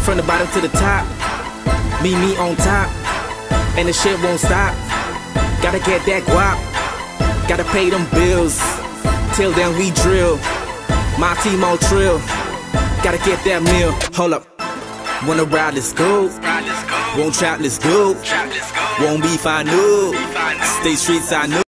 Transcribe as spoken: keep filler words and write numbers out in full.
from the bottom to the top. Me, me on top, and the shit won't stop. Gotta get that guap, gotta pay them bills. Till then we drill, my team on trill. Gotta get that meal, hold up. Wanna ride, let's go. Won't trap, let's go. Won't be fine, no. Stay streets, I know.